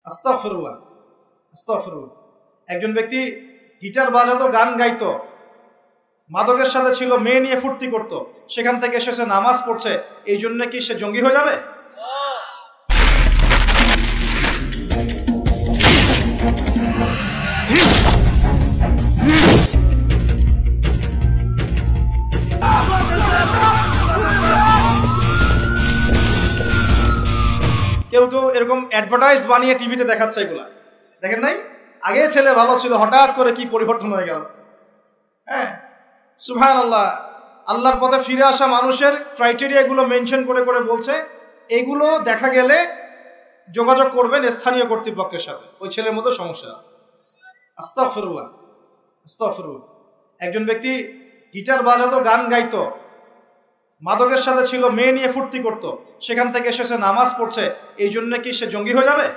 আস্তাগফিরুল্লাহ, আস্তাগফিরুল্লাহ। একজন ব্যক্তি গিটার বাজাতো, গান গাইতো, মাদকের সাথে ছিল, মেয়ে নিয়ে ফুর্তি করত, সেখান থেকে এসেছে নামাজ পড়ছে, এই জন্য কি সে জঙ্গি হয়ে যাবে? কেউ কেউ এরকম অ্যাডভার্টাইজ বানিয়ে টিভিতে দেখাচ্ছে, এগুলা দেখেন নাই? আগে ছেলে ভালো ছিল, হঠাৎ করে কি পরিবর্তন হয়ে গেল। হ্যাঁ, সুবহানাল্লাহ। আল্লাহর পথে ফিরে আসা মানুষের ক্রাইটেরিয়াগুলো মেনশন করে করে বলছে, এগুলো দেখা গেলে যোগাযোগ করবেন স্থানীয় কর্তৃপক্ষের সাথে, ওই ছেলের মধ্যে সমস্যা আছে। আস্তাগফিরুল্লাহ, আস্তাগফিরুল্লাহ। একজন ব্যক্তি গিটার বাজাতো, গান গাইতো, মাদকের সাথে ছিল, মেয়ে নিয়ে ফুর্তি করত, সেখান থেকে এসেছে নামাজ পড়ছে, এই জন্য কি সে জঙ্গি হয়ে যাবে?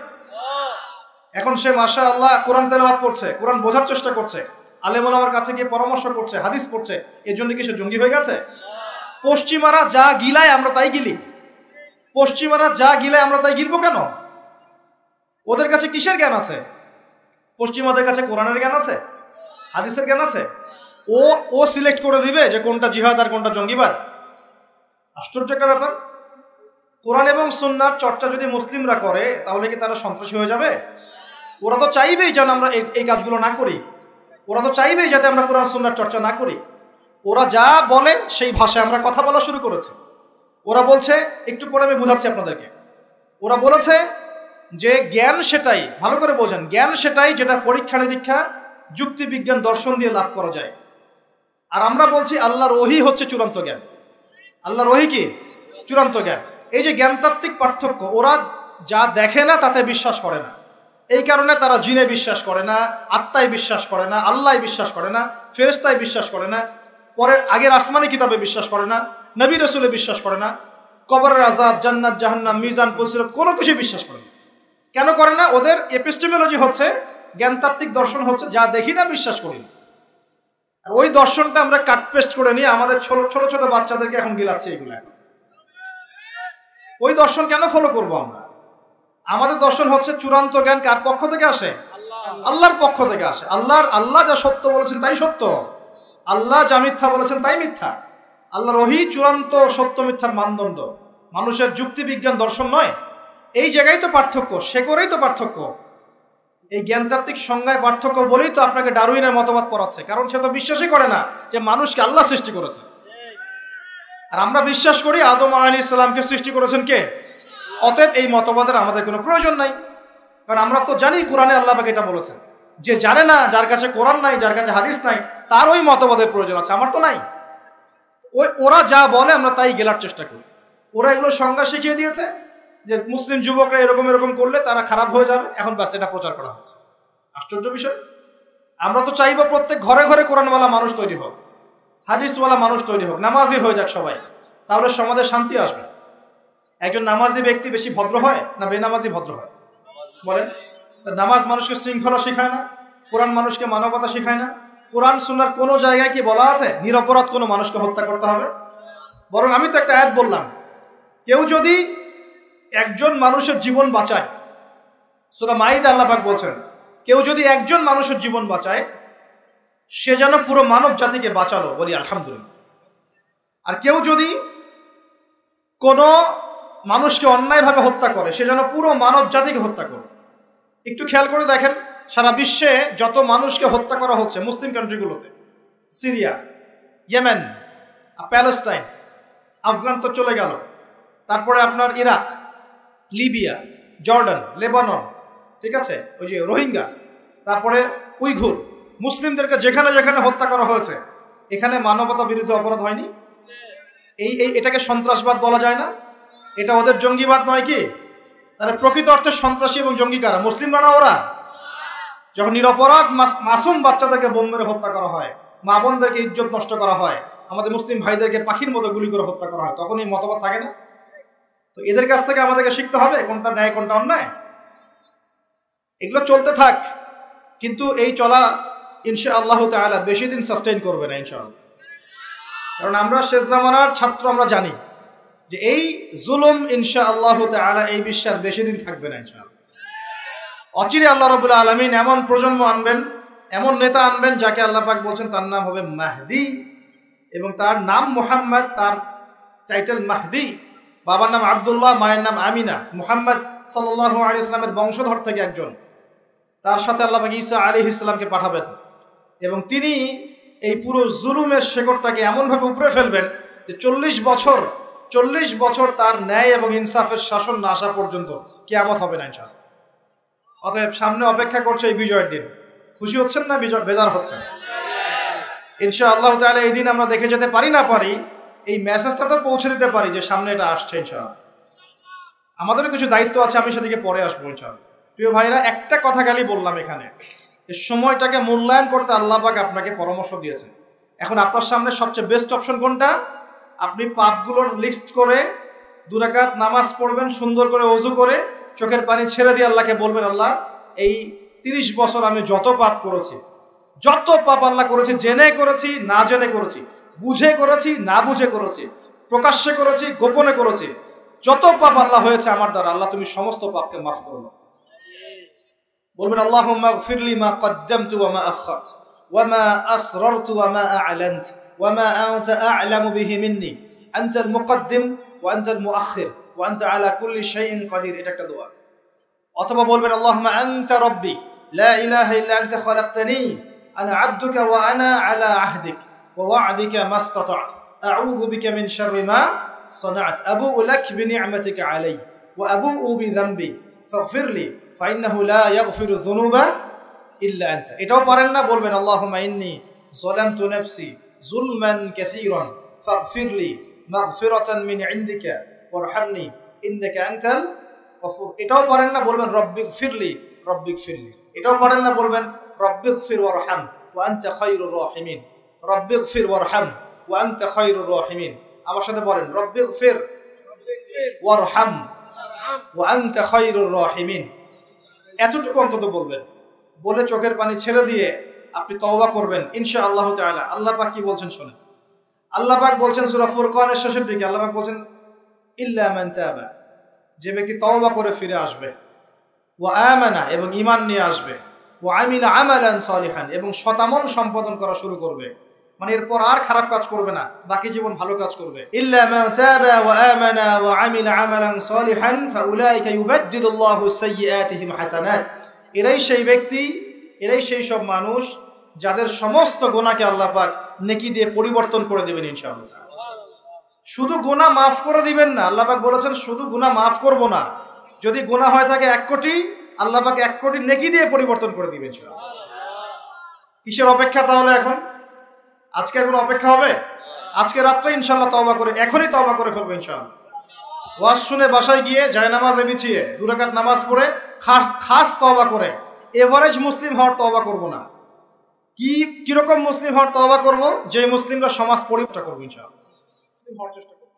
এখন সে মাশাআল্লাহ কোরআন তেলাওয়াত করছে, কোরআন বোঝার চেষ্টা করছে, আলেম ওলামার কাছে গিয়ে পরামর্শ করছে, হাদিস পড়ছে, এর জন্য কি সে জঙ্গি হয়ে গেছে? পশ্চিমারা যা গিলায় আমরা তাই গিলি। পশ্চিমারা যা গিলায় আমরা তাই গিলবো কেন? ওদের কাছে কিসের জ্ঞান আছে? পশ্চিমাদের কাছে কোরআনের জ্ঞান আছে, হাদিসের জ্ঞান আছে। ও সিলেক্ট করে দিবে যে কোনটা জিহাদ আর কোনটা জঙ্গিবাদ। আশ্চর্য একটা ব্যাপার। কোরআন এবং সুন্নাহর চর্চা যদি মুসলিমরা করে, তাহলে কি তারা সন্ত্রাসী হয়ে যাবে? ওরা তো চাইবেই যেন আমরা এই কাজগুলো না করি। ওরা তো চাইবেই যাতে আমরা কোরআন সুন্নাহর চর্চা না করি। ওরা যা বলে সেই ভাষায় আমরা কথা বলা শুরু করেছি। ওরা বলছে, একটু পরে আমি বুঝাচ্ছি আপনাদেরকে, ওরা বলেছে যে জ্ঞান সেটাই, ভালো করে বোঝেন, জ্ঞান সেটাই যেটা পরীক্ষা নিরীক্ষা, যুক্তি বিজ্ঞান, দর্শন দিয়ে লাভ করা যায়। আর আমরা বলছি আল্লাহর ওহী হচ্ছে চূড়ান্ত জ্ঞান। আল্লাহর ওহী কি? চূড়ান্ত জ্ঞান। এই যে জ্ঞানতাত্ত্বিক পার্থক্য, ওরা যা দেখে না তাতে বিশ্বাস করে না, এই কারণে তারা জিনে বিশ্বাস করে না, আত্মায় বিশ্বাস করে না, আল্লাহ বিশ্বাস করে না, ফেরেশতায় বিশ্বাস করে না, পরে আগের আসমানি কিতাবে বিশ্বাস করে না, নবী রাসূলে বিশ্বাস করে না, কবরের আযাব, জান্নাত জাহান্নাম, মিজান, ফজিলত কোনো কিছু বিশ্বাস করে না। কেন করে না? ওদের এপিস্টেমোলজি হচ্ছে, জ্ঞানতাত্ত্বিক দর্শন হচ্ছে যা দেখি না বিশ্বাস করি না। আর ওই দর্শনটা আমরা কাট পেস্ট করে নিয়ে আমাদের ছোট ছোট বাচ্চাদেরকে এখন গিলাচ্ছে এগুলো। ওই দর্শন কেন ফলো করব আমরা? আমাদের দর্শন হচ্ছে চূড়ান্ত জ্ঞান কার পক্ষ থেকে আসে? আল্লাহর পক্ষ থেকে আসে। আল্লাহ যা সত্য বলেছেন তাই সত্য, আল্লাহ যা মিথ্যা বলেছেন তাই মিথ্যা। আল্লাহর ওহী চূড়ান্ত সত্য মিথ্যার মানদণ্ড, মানুষের যুক্তি বিজ্ঞান দর্শন নয়। এই জায়গায় তো পার্থক্য, সে করেই তো পার্থক্য। এই জ্ঞানতাত্ত্বিক সংজ্ঞায় পার্থক্য বলেই তো আপনাকে ডারউইনের মতবাদ পড়াচ্ছে, কারণ সে তো বিশ্বাসই করে না যে মানুষকে আল্লাহ সৃষ্টি করেছে। আর আমরা বিশ্বাস করি আদম আলাইহিস সালামকে সৃষ্টি করেছেন কে? অতএব এই মতবাদের আমাদের কোনো প্রয়োজন নাই, কারণ আমরা তো জানি কোরআনে আল্লাহ পাক এটা বলেছেন। যে জানে না, যার কাছে কোরআন নাই, যার কাছে হাদিস নাই, তার ওই মতবাদের প্রয়োজন আছে, আমার তো নাই। ওরা যা বলে আমরা তাই গেলার চেষ্টা করি। ওরা এগুলো সংজ্ঞা শিখিয়ে দিয়েছে যে মুসলিম যুবকরা এরকম এরকম করলে তারা খারাপ হয়ে যাবে, এখন ব্যাস এটা প্রচার করা হচ্ছে। আশ্চর্য বিষয়। আমরা তো চাইবো প্রত্যেক ঘরে ঘরে কোরআনওয়ালা মানুষ তৈরি হোক, হাদিসওয়ালা মানুষ তৈরি হোক, নামাজি হয়ে যাক সবাই, তাহলে সমাজে শান্তি আসবে। একজন নামাজি ব্যক্তি বেশি ভদ্র হয় না বেনামাজি ভদ্র হয়? বলেন। নামাজ মানুষকে শৃঙ্খলা শেখায় না, কোরআন মানুষকে মানবতা শেখায় না। কোরআন সুন্নাহর কোনো জায়গায় কি বলা আছে নিরপরাধ কোনো মানুষকে হত্যা করতে হবে? বরং আমি তো একটা আয়াত বললাম, কেউ যদি একজন মানুষের জীবন বাঁচায়, সূরা মাইদা আল্লাহ পাক বলছেন, কেউ যদি একজন মানুষের জীবন বাঁচায়, সে যেন পুরো মানব জাতিকে বাঁচালো, বলি আলহামদুলিল্লাহ। আর কেউ যদি কোনো মানুষকে অন্যায়ভাবে হত্যা করে, সে যেন পুরো মানব জাতিকে হত্যা করে। একটু খেয়াল করে দেখেন, সারা বিশ্বে যত মানুষকে হত্যা করা হচ্ছে মুসলিম কান্ট্রিগুলোতে, সিরিয়া, ইয়েমেন, প্যালেস্টাইন, আফগান তো চলে গেল, তারপরে আপনার ইরাক, লিবিয়া, জর্ডান, লেবানন, ঠিক আছে, ওই যে রোহিঙ্গা, তারপরে উইঘুর, মুসলিমদেরকে যেখানে যেখানে হত্যা করা হয়েছে, এখানে মানবতা বিরোধী অপরাধ হয়নি? এটাকে সন্ত্রাসবাদ বলা যায় না? এটা ওদের জঙ্গিবাদ নয় কি? তাহলে প্রকৃত অর্থে সন্ত্রাসী এবং জঙ্গি কারা? মুসলিমরা না ওরা? যখন নিরপরাধ মাসুম বাচ্চাদেরকে বোম মেরে হত্যা করা হয়, মা বোনদেরকে ইজ্জত নষ্ট করা হয়, আমাদের মুসলিম ভাইদেরকে পাখির মতো গুলি করে হত্যা করা হয়, তখন এই মতবাদ থাকে না? তো এদের কাছ থেকে আমাদেরকে শিখতে হবে কোনটা ন্যায় কোনটা অন্যায়। এগুলো চলতে থাক, কিন্তু এই চলা ইনশাআল্লাহ তাআলা বেশি দিন সাস্টেইন করবে না ইনশাআল্লাহ। কারণ আমরা শেষ জামানার ছাত্র, আমরা জানি যে এই জুলুম ইনশাআল্লাহ তাআলা এই বিশ্বের বেশি দিন থাকবে না ইনশাআল্লাহ। অচিরে আল্লাহ রাব্বুল আলামিন এমন প্রজন্ম আনবেন, এমন নেতা আনবেন যাকে আল্লাহ পাক বলছেন তার নাম হবে মাহদি, এবং তার নাম মুহাম্মদ, তার টাইটেল মাহদি। বাবার নাম আব্দুল্লাহ, মায়ের নাম আমিনা। মুহাম্মদ সাল্লাল্লাহু আলাইহি ওয়াসাল্লামের বংশধর থেকে একজন। তার সাথে আল্লাহ পাক ঈসা আলাইহিস সালামকে পাঠাবেন, এবং তিনি এই পুরো জুলুমের শেকড়টাকে এমনভাবে উপরে ফেলবেন যে 40 বছর তার ন্যায় এবং ইনসাফের শাসন না আসা পর্যন্ত কিয়ামত হবে না ইনশাআল্লাহ। অতএব সামনে অপেক্ষা করছে এই বিজয়ের দিন। খুশি হচ্ছেন না বেজার হচ্ছেন? ইনশাআল্লাহ তাআলা এই দিন আমরা দেখে যেতে পারি না পারি, এই মেসেজটা তো পৌঁছে দিতে পারি যে সামনে এটা আসছে ইনশাআল্লাহ। আমাদেরও কিছু দায়িত্ব আছে, আমি সেদিকে পরে আসবো ইনশাআল্লাহ। প্রিয় ভাইরা, একটা কথা খালি বললাম এখানে, এই সময়টাকে মূল্যায়ন করতে আল্লাহ পাক আপনাকে পরামর্শ দিয়েছেন। এখন আপনার সামনে সবচেয়ে বেস্ট অপশন কোনটা? আপনি পাপগুলোর লিস্ট করে 2 রাকাত নামাজ পড়বেন, সুন্দর করে ওযু করে চোখের পানি ছেড়ে দিয়ে আল্লাহকে বলবেন, আল্লাহ এই 30 বছর আমি যত পাপ করেছি, যত পাপ আল্লাহ করেছি, জেনে করেছি না জেনে করেছি, বুঝে করেছি না বুঝে করেছি, প্রকাশ্যে করেছি গোপনে করেছি, যত পাপ আল্লাহ হয়েছে আমার দ্বারা, আল্লাহ তুমি সমস্ত পাপকে মাফ করে দাও। বলবেন আল্লাহুম্মা গফিরলি মা কদ্দামতু ওয়া মা আখখারতু ওয়া মা আসরারতু ওয়া মা আ'লানতু ওয়া মা আনতা আ'লামু বিহি মিন্নি আনতাল মুকদ্দিম ওয়া আনতাল মুআখির ওয়া আনতা আলা কুল্লি শাইইন কাদির। এটা একটা দোয়া। অথবা বলবেন আল্লাহুম্মা আনতা রাব্বি লা ইলাহা ইল্লা আনতা খালাকতানি আনা আবদুকা ওয়া আনা আলা আহদিক ওয়া ওয়া'দিকা মাস্তাতা'তু আউযু বিকা মিন শাররি মা সানা'তু আবুউ লাক বিনি'মাতিকা আলাইয়া ওয়া আবুউ বিযামবি ফাগফিরলি ফাইন্নাহু লা ইয়াগফিরু যুনুবা ইল্লা আনতা। এটাও পারেন না, বলবেন আল্লাহুম্মা ইন্নী যালামতু নাফসি যুলমান কাসীরান ফাগফিরলি মাগফিরাতান মিন ইনদিকা ওয়ারহামনি ইন্নাকা আনতাল গফুর। এটাও পারেন না, বলবেন রব্বিগফিরলি রব্বিগফিরলি। এটাও পারেন না, বলবেন রব্বিগফির ওয়ারহাম ওয়া আনতা খায়রুর রাহিমিন। রব্বিগফির ওয়ারহাম ওয়া আনতা খায়রুর রাহিমিন। আমার সাথে বলেন রব্বিগফির ওয়ারহাম ওয়া আনতা খায়রুর রাহিমিন। এতটুকু অন্তত বলবেন, বলে চোখের পানি ছেড়ে দিয়ে আপনি তওবা করবেন ইনশাআল্লাহ তাআলা। আল্লাহ পাক কি বলছেন শুনেন। আল্লাহ পাক বলছেন সূরা ফুরকানের শেষের দিকে, আল্লাহ পাক বলছেন ইল্লা মান তাবা, যে ব্যক্তি তওবা করে ফিরে আসবে, ওয়া আমানা, এবং ঈমান নিয়ে আসবে, ওয়া আমিলা আমালান সালিহান, এবং সতামল সম্পাদন করা শুরু করবে, মানে এরপর আর খারাপ কাজ করবে না, বাকি জীবন ভালো কাজ করবে। ইল্লা মান তাবা ওয়া আমানা ওয়া আমিলা আমালান সালিহান ফাউলাইকা ইউবাদদিলুল্লাহু সাইয়্যাতিহিম হাসানাত। এরাই সেই ব্যক্তি, এরাই সেই সব মানুষ যাদের সমস্ত গুনাহকে আল্লাহ পাক নেকি দিয়ে পরিবর্তন করে দেবেন ইনশাআল্লাহ। শুধু গুনাহ মাফ করে দিবেন না, আল্লাহ পাক বলেছেন শুধু গুনাহ মাফ করব না, যদি গুনাহ হয় থাকে 1 কোটি, আল্লাহ পাক 1 কোটি নেকি দিয়ে পরিবর্তন করে দিবেন ইনশাআল্লাহ। কিসের অপেক্ষা তাহলে এখন? আজকে কোনো অপেক্ষা হবে? আজকে রাত্রে ইনশাআল্লাহ তওবা করে, এখনই তওবা করে ফেলবো ইনশাআল্লাহ। ওয়াজ শুনে বাসায় গিয়ে জায়নামাজে বিছিয়ে 2 রাকাত নামাজ পড়ে খাস তওবা করে, এভারেজ মুসলিম হওয়ার তওবা করব না। কিরকম মুসলিম হওয়ার তওবা করব? যে মুসলিমরা সমাজ পরিবর্তন করবে ইনশাআল্লাহ, মুসলিম হওয়ার চেষ্টা করব।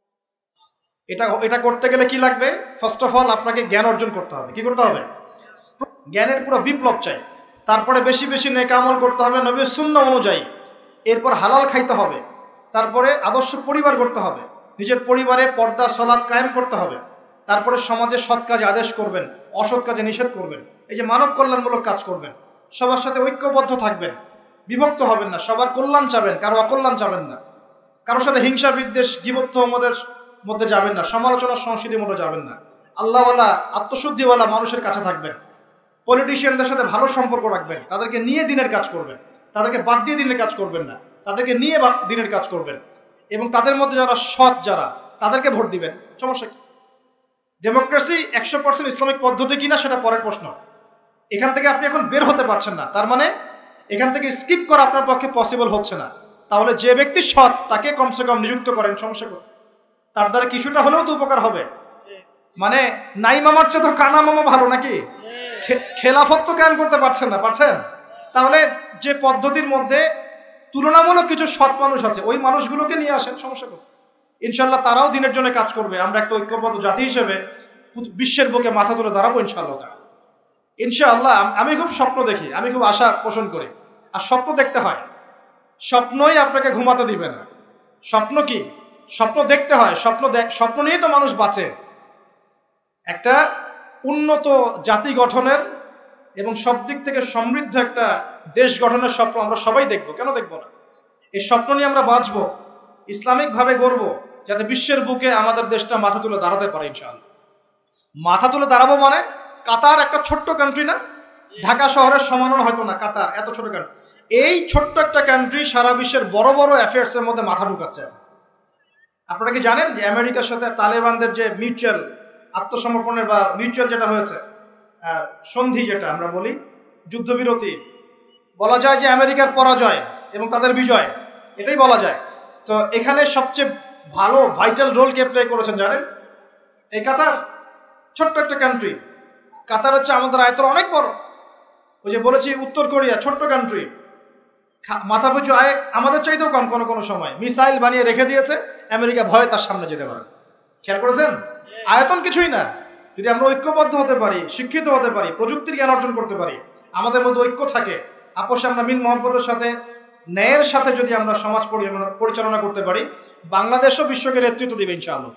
এটা করতে গেলে কি লাগবে? ফার্স্ট অফ অল আপনাকে জ্ঞান অর্জন করতে হবে। কি করতে হবে? জ্ঞানের পুরো বিপ্লব চাই। তারপরে বেশি বেশি নেক আমল করতে হবে নবীর সুন্নাহ অনুযায়ী। এরপর হালাল খাইতে হবে। তারপরে আদর্শ পরিবার করতে হবে, নিজের পরিবারে পর্দা সালাত কায়েম করতে হবে। তারপরে সমাজে সৎ কাজে আদেশ করবেন, অসৎ কাজে নিষেধ করবেন। এই যে মানব কল্যাণমূলক কাজ করবেন, সবার সাথে ঐক্যবদ্ধ থাকবেন, বিভক্ত হবেন না, সবার কল্যাণ চাবেন, কারো অকল্যাণ চাবেন না, কারোর সাথে হিংসা বিদ্বেষ গীবত তহমতের মধ্যে যাবেন না, সমালোচনা সংস্কৃতির মধ্যে যাবেন না। আল্লাহওয়ালা আত্মশুদ্ধিওয়ালা মানুষের কাছে থাকবেন, পলিটিশিয়ানদের সাথে ভালো সম্পর্ক রাখবেন, তাদেরকে নিয়ে দিনের কাজ করবেন, তাদেরকে বাদ দিয়ে দিনের কাজ করবেন না, তাদেরকে নিয়ে দিনের কাজ করবেন, এবং তাদের মধ্যে যারা সৎ, যারা তাদেরকে ভোট দিবেন। সমস্যা কি? ডেমোক্রেসি 100% ইসলামিক পদ্ধতি কিনা সেটা পরের প্রশ্ন। এখান থেকে আপনি এখন বের হতে পারছেন না, তার মানে এখান থেকে স্কিপ করা আপনার পক্ষে পসিবল হচ্ছে না। তাহলে যে ব্যক্তি সৎ তাকে কমসে কম নিযুক্ত করেন, সমস্যা কি? তার দ্বারা কিছুটা হলেও তো উপকার হবে। মানে নাই মামার চেয়ে তো কানা মামা ভালো নাকি? খেলাফত তো কায়েম করতে পারছেন না, পারছেন? তাহলে যে পদ্ধতির মধ্যে তুলনামূলক কিছু সৎ মানুষ আছে, ওই মানুষগুলোকে নিয়ে আসেন, সমস্যা কি? ইনশাল্লাহ তারাও দিনের জন্য কাজ করবে। আমরা একটা ঐক্যবদ্ধ জাতি হিসেবে বিশ্বের বুকে মাথা তুলে দাঁড়াবো ইনশাআল্লাহ। ইনশাআল্লাহ আমি খুব স্বপ্ন দেখি, আমি খুব আশা পোষণ করি। আর স্বপ্ন দেখতে হয়, স্বপ্নই আপনাকে ঘুমাতে দিবে না। স্বপ্ন কি? স্বপ্ন দেখতে হয়। স্বপ্ন নিয়েই তো মানুষ বাঁচে। একটা উন্নত জাতি গঠনের এবং সব দিক থেকে সমৃদ্ধ একটা দেশ গঠনের স্বপ্ন আমরা সবাই দেখব, কেন দেখব না? এই স্বপ্ন নিয়ে আমরা বাঁচব, ইসলামিকভাবে গড়ব, যাতে বিশ্বের বুকে আমাদের দেশটা মাথা তুলে দাঁড়াতে পারে ইনশাআল্লাহ। মাথা তুলে দাঁড়াবো মানে কাতার একটা ছোট্ট কান্ট্রি না, ঢাকা শহরের সমানও হয়তো না, কাতার এত ছোট কান্ট্রি। এই ছোট্ট একটা কান্ট্রি সারা বিশ্বের বড় বড় অ্যাফেয়ার্সের মধ্যে মাথা ঢুকাচ্ছে। আপনারা কি জানেন যে আমেরিকার সাথে তালেবানদের যে মিউচুয়াল আত্মসমর্পণের বা মিউচুয়াল যেটা হয়েছে সন্ধি, যেটা আমরা বলি যুদ্ধবিরতি, বলা যায় যে আমেরিকার পরাজয় এবং তাদের বিজয়, এটাই বলা যায়। তো এখানে সবচেয়ে ভালো ভাইটাল রোল কে প্লে করেছেন জানেন? এই কাতার, ছোট্ট একটা কান্ট্রি। কাতার হচ্ছে আমাদের আয়তন অনেক বড়, ওই যে বলেছি উত্তর কোরিয়া ছোট্ট কান্ট্রি, মাথা পিছু আয় আমাদের চাইতেও কম, কোনো সময় মিসাইল বানিয়ে রেখে দিয়েছে, আমেরিকা ভয়ে তার সামনে যেতে পারে। খেয়াল করেছেন? আয়তন কিছুই না, যদি আমরা ঐক্যবদ্ধ হতে পারি, শিক্ষিত হতে পারি, প্রযুক্তির জ্ঞান অর্জন করতে পারি, আমাদের মধ্যে ঐক্য থাকে, আপোষে আমরা মিল মহব্বতের সাথে ন্যায়ের সাথে যদি আমরা সমাজ পরিচালনা করতে পারি, বাংলাদেশও বিশ্বকে নেতৃত্ব দেবে ইনশাআল্লাহ।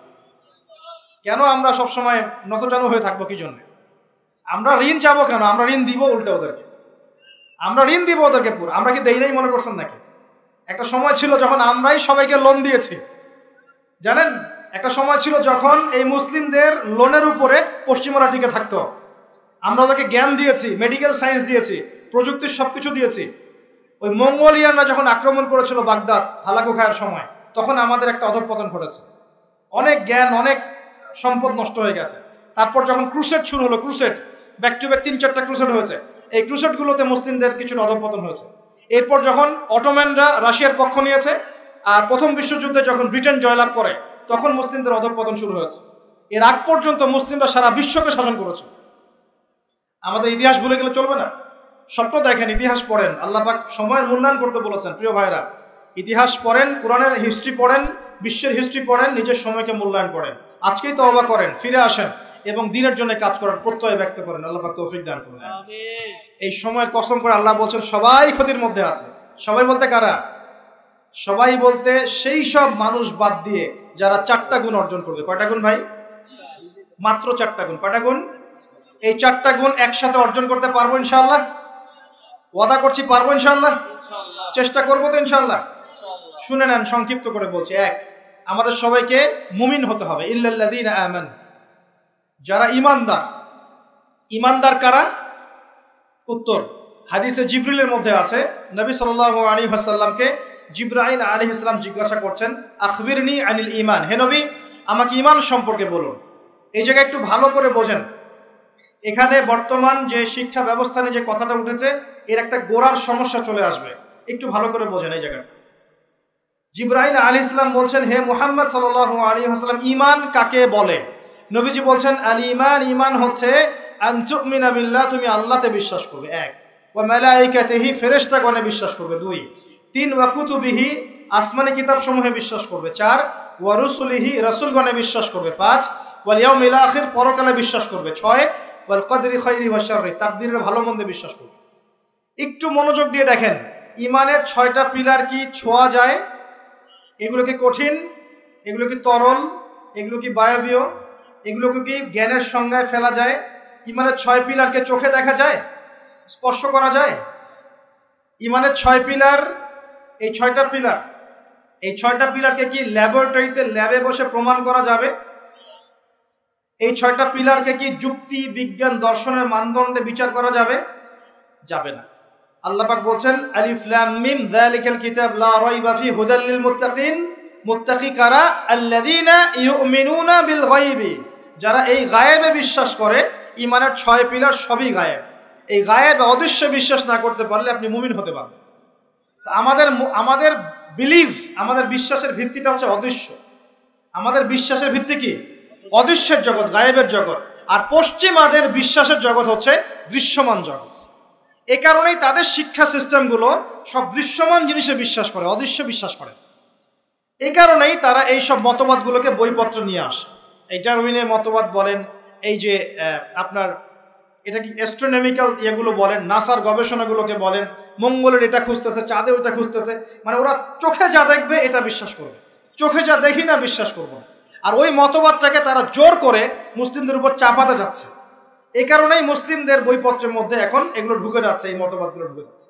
কেন আমরা সবসময় নতজানু হয়ে থাকবো? কি জন্য? আমরা ঋণ চাবো কেন? আমরা ঋণ দিব উল্টে ওদেরকে, আমরা ঋণ দিব ওদেরকে পুরো। আমরা কি দেই নাই মনে করছেন নাকি? একটা সময় ছিল যখন আমরাই সবাইকে লোন দিয়েছি, জানেন? একটা সময় ছিল যখন এই মুসলিমদের লোনের উপরে পশ্চিমারা টিকে থাকতো। আমরা ওদেরকে জ্ঞান দিয়েছি, মেডিকেল সায়েন্স দিয়েছি, প্রযুক্তির সবকিছু দিয়েছি। ওই মঙ্গোলিয়ানরা যখন আক্রমণ করেছিল বাগদাদ হালাকু খায়ের সময়, তখন আমাদের একটা অধঃপতন ঘটেছে, অনেক জ্ঞান, অনেক সম্পদ নষ্ট হয়ে গেছে। তারপর যখন ক্রুসেড শুরু হলো, ক্রুসেড ব্যাক টু ব্যাক 3-4টা ক্রুসেড হয়েছে, এই ক্রুসেডগুলোতে মুসলিমদের কিছুটা অধঃপতন হয়েছে। এরপর যখন অটোম্যানরা রাশিয়ার পক্ষ নিয়েছে, আর প্রথম বিশ্বযুদ্ধে যখন ব্রিটেন জয়লাভ করে, তখন মুসলিমদের অধঃপতন শুরু হয়েছে। এর আগ পর্যন্ত মুসলিমরা সারা বিশ্বকে শাসন করেছে। আমাদের ইতিহাস ভুলে গেলে চলবে না। স্বপ্ন দেখেন, ইতিহাস পড়েন, আল্লাহ পাক সময়ের মূল্যায়ন করতে বলেছেন। প্রিয় ভাইরা, ইতিহাস পড়েন, কোরআনের হিস্ট্রি পড়েন, বিশ্বের হিস্ট্রি পড়েন, নিজের সময়কে মূল্যায়ন করেন। আজকেই তওবা করেন, ফিরে আসেন এবং দিনের জন্য কাজ করার প্রত্যয় ব্যক্ত করেন। আল্লাহ পাক তৌফিক দান করুন। এই সময়ের কসম করে আল্লাহ বলছেন সবাই ক্ষতির মধ্যে আছে। সবাই বলতে কারা? সবাই বলতে সেই সব মানুষ বাদ দিয়ে যারা 4টা গুণ অর্জন করবে। কয়টা গুণ ভাই? মাত্র 4টা গুণ। কয়টা গুণ? এই 4টা গুণ একসাথে অর্জন করতে পারবো ইনশাআল্লাহ? ওয়াদা করছি পারবো ইনশাআল্লাহ, চেষ্টা করবো তো ইনশাআল্লাহ। শুনে নেন, সংক্ষিপ্ত করে বলছি। 1, আমাদের সবাইকে মুমিন হতে হবে। ইল্লাল্লাযীনা আমানু, যারা ঈমানদার। ঈমানদার কারা? উত্তর হাদিসে জিবরিলের মধ্যে আছে। নবী সাল্লাল্লাহু আলাইহি ওয়াসাল্লামকে জিবরাইল আলাইহিস সালাম জিজ্ঞাসা করছেন, আখবিরনি আনিল ঈমান, হে নবী আমাকে ঈমান সম্পর্কে বলুন। এই জায়গায় একটু ভালো করে বোঝেন, এখানে বর্তমান যে শিক্ষা ব্যবস্থা নিয়ে যে কথাটা উঠেছে, এর একটা গোড়ার সমস্যা চলে আসবে। একটু ভালো করে বোঝেন এই জায়গাটা। জিবরাইল আলাইহিস সালাম বলছেন, হে মুহাম্মদ সাল্লাল্লাহু আলাইহি ওয়াসাল্লাম, ঈমান কাকে বলে? নবীজি বলছেন, আল ঈমান, ঈমান হচ্ছে আন তুমিনা বিল্লাহ, তুমি আল্লাহতে বিশ্বাস করবে। 1, ওয়া মালাইকাতিহি, ফেরেশতাগণে বিশ্বাস করবে। 2, 3, ওয়া কুতুবিহি, আসমানি কিতাব সমূহে বিশ্বাস করবে। 4, ওয়া রুসুলিহি, রাসূলগণে বিশ্বাস করবে। 5, ওয়াল ইয়াউমিল আখির, পরকালে বিশ্বাস করবে। 6, ওয়াল কদরি খাইরি ওয়া শাররি, তাকদীরের ভালো মন্দে বিশ্বাস করবে। একটু মনোযোগ দিয়ে দেখেন, ঈমানের 6টা পিলার কি ছোঁয়া যায়? এগুলো কি কঠিন? এগুলো কি তরল? এগুলো কি বায়বীয়? এগুলোকে কি জ্ঞানের সংজ্ঞায় ফেলা যায়? ঈমানের 6 পিলারকে চোখে দেখা যায়? স্পর্শ করা যায়? ঈমানের 6 পিলার, এই 6টা পিলার, এই 6টা পিলারকে কি ল্যাবরেটরিতে ল্যাবে বসে প্রমাণ করা যাবে? এই 6টা পিলারকে কি যুক্তি, বিজ্ঞান, দর্শনের মানদণ্ডে বিচার করা যাবে? যাবে না। আল্লাহ পাক বলছেন, আলিফ লাম মিম যালিকাল কিতাব লা রাইবা ফি হুদাল লিল মুত্তাকিন। মুত্তাকি কারা? আল্লাযীনা ইউমিনুনা বিল গায়বি, যারা এই গায়েবে বিশ্বাস করে। ঈমানের 6 পিলার সবই গায়েব। এই গায়েবে অদৃশ্য বিশ্বাস না করতে পারলে আপনি মুমিন হতে পারবেন। আমাদের বিলিভ, আমাদের বিশ্বাসের ভিত্তিটা হচ্ছে অদৃশ্য। আমাদের বিশ্বাসের ভিত্তি কি? অদৃশ্যের জগৎ, গায়েবের জগৎ। আর পশ্চিমাদের বিশ্বাসের জগৎ হচ্ছে দৃশ্যমান জগৎ। এ কারণেই তাদের শিক্ষা সিস্টেমগুলো সব দৃশ্যমান জিনিসে বিশ্বাস করে, অদৃশ্য বিশ্বাস করে। এই কারণেই তারা এই সব মতবাদগুলোকে বইপত্র নিয়ে আসে। এই ডারউইনের মতবাদ বলেন, এই যে আপনার এটা কি অ্যাস্ট্রোনমিক্যাল এগুলো বলেন, নাসার গবেষণাগুলোকে বলেন, মঙ্গলের এটা খুঁজতেছে, চাঁদে ওইটা খুঁজতেছে, মানে ওরা চোখে যা দেখবে এটা বিশ্বাস করবে, চোখে যা দেখি না বিশ্বাস করবো। আর ওই মতবাদটাকে তারা জোর করে মুসলিমদের উপর চাপাতে যাচ্ছে। এই কারণেই মুসলিমদের বইপত্রের মধ্যে এখন এগুলো ঢুকে যাচ্ছে, এই মতবাদগুলো ঢুকে যাচ্ছে।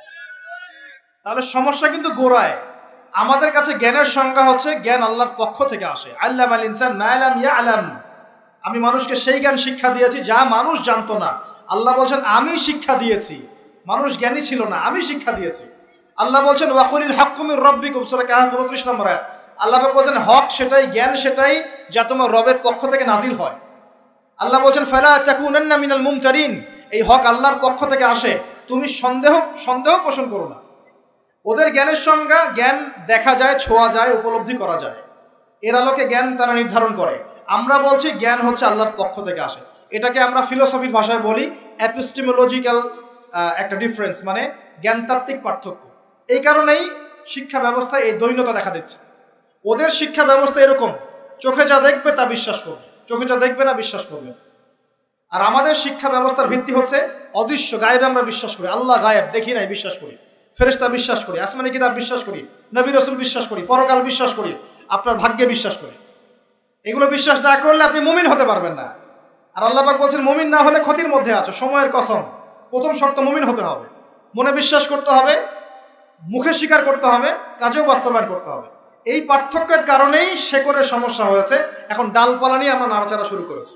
তাহলে সমস্যা কিন্তু গোড়ায়। আমাদের কাছে জ্ঞানের সংজ্ঞা হচ্ছে জ্ঞান আল্লাহর পক্ষ থেকে আসে। আল্লামাল ইনসান মা লাম ইয়ালাম, আমি মানুষকে সেই জ্ঞান শিক্ষা দিয়েছি যা মানুষ জানতো না। আল্লাহ বলছেন আমি শিক্ষা দিয়েছি, মানুষ জ্ঞানী ছিল না, আমি শিক্ষা দিয়েছি। আল্লাহ বলছেন ওয়াকুলিল হাক্কু মির রাব্বিকুম, সূরা কাহফ 29 নম্বর আয়াত। আল্লাহ বলছেন হক সেটাই, জ্ঞান সেটাই যা তোমার রবের পক্ষ থেকে নাজিল হয়। আল্লাহ বলছেন ফালা তাকুনান্না মিনাল মুমতারিন, এই হক আল্লাহর পক্ষ থেকে আসে, তুমি সন্দেহ পোষণ করো না। ওদের জ্ঞানের সংজ্ঞা জ্ঞান দেখা যায়, ছোঁয়া যায়, উপলব্ধি করা যায়, এর আলোকে জ্ঞান তারা নির্ধারণ করে। আমরা বলছি জ্ঞান হচ্ছে আল্লাহর পক্ষ থেকে আসে। এটাকে আমরা ফিলোসফির ভাষায় বলি এপিস্টেমোলজিক্যাল একটা ডিফারেন্স, মানে জ্ঞানতাত্ত্বিক পার্থক্য। এই কারণেই শিক্ষা ব্যবস্থায় এই দ্বৈনতা দেখা দিচ্ছে। ওদের শিক্ষা ব্যবস্থা এরকম, চোখে যা দেখবে তা বিশ্বাস করবে, চোখে যা দেখবে না বিশ্বাস করবে। আর আমাদের শিক্ষা ব্যবস্থার ভিত্তি হচ্ছে অদৃশ্য, গায়েবে আমরা বিশ্বাস করি। আল্লাহ গায়েব, দেখি নাই, বিশ্বাস করি। ফেরেশতা বিশ্বাস করি, আসমানি কিতাব বিশ্বাস করি, নবী রাসূল বিশ্বাস করি, পরকাল বিশ্বাস করি, আপনার ভাগ্যে বিশ্বাস করি। এগুলো বিশ্বাস না করলে আপনি মুমিন হতে পারবেন না। আর আল্লাহ পাক বলছেন মুমিন না হলে ক্ষতির মধ্যে আছো, সময়ের কসম। প্রথম শর্ত মুমিন হতে হবে, মনে বিশ্বাস করতে হবে, মুখে স্বীকার করতে হবে, কাজেও বাস্তবায়ন করতে হবে। এই পার্থক্যের কারণেই শেকড়ের সমস্যা হয়েছে। এখন ডালপালা নিয়ে আমরা নাড়াচাড়া শুরু করেছি।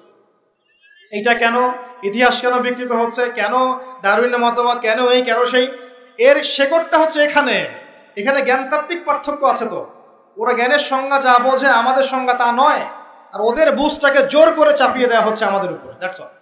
এইটা কেন, ইতিহাস কেন বিকৃত হচ্ছে, কেন ডারউইনের মতবাদ, কেন এই কেন সেই, এর শেকড়টা হচ্ছে এখানে। এখানে জ্ঞানতাত্ত্বিক পার্থক্য আছে। তো ওরা জ্ঞানের সংজ্ঞা যা বোঝে, আমাদের সংজ্ঞা তা নয়, আর ওদের বুঝটাকে জোর করে চাপিয়ে দেওয়া হচ্ছে আমাদের উপর। That's all.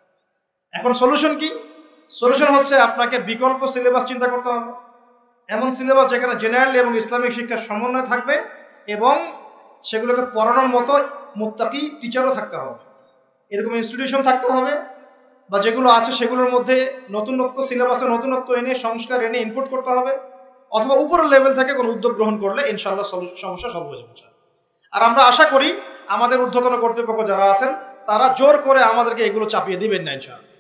এখন সলিউশন কি? সলিউশন হচ্ছে আপনাকে বিকল্প সিলেবাস চিন্তা করতে হবে, এমন সিলেবাস যেখানে জেনারেল এবং ইসলামিক শিক্ষার সমন্বয় থাকবে এবং সেগুলোকে পড়ানোর মতো মুত্তাকি টিচারও থাকতে হবে। এরকম ইনস্টিটিউশন থাকতে হবে, বা যেগুলো আছে সেগুলোর মধ্যে নতুনত্ব, সিলেবাসে নতুনত্ব এনে, সংস্কার এনে ইনপুট করতে হবে। অথবা উপরের লেভেল থেকে কোনো উদ্যোগ গ্রহণ করলে ইনশাআল্লাহ সমস্যা সলভ হয়ে যাবে। আর আমরা আশা করি আমাদের ঊর্ধ্বতন কর্তৃপক্ষ যারা আছেন তারা জোর করে আমাদেরকে এগুলো চাপিয়ে দিবেন না ইনশাআল্লাহ।